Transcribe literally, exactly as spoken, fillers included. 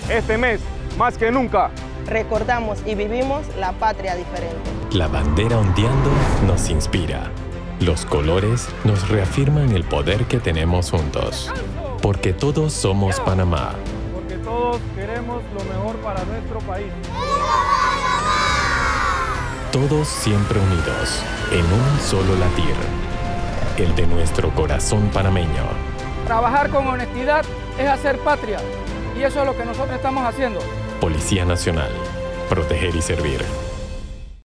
Este mes, más que nunca, recordamos y vivimos la patria diferente. La bandera ondeando nos inspira. Los colores nos reafirman el poder que tenemos juntos. Porque todos somos Panamá. Porque todos queremos lo mejor para nuestro país. Todos siempre unidos, en un solo latir. El de nuestro corazón panameño. Trabajar con honestidad es hacer patria. Y eso es lo que nosotros estamos haciendo. Policía Nacional. Proteger y servir.